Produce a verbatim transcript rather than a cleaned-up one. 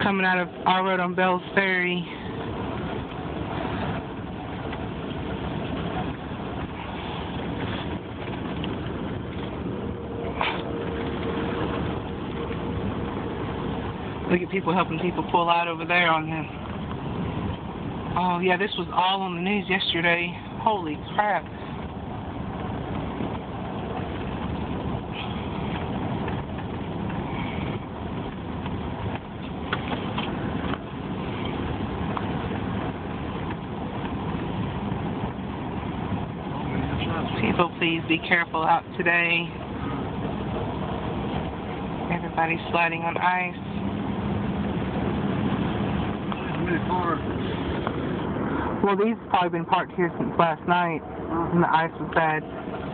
coming out of our road on Bells Ferry. Look at people helping people pull out over there on them. Oh yeah, this was all on the news yesterday. Holy crap. People, please be careful out today. Everybody's sliding on ice. Well, these have probably been parked here since last night, and the ice was bad.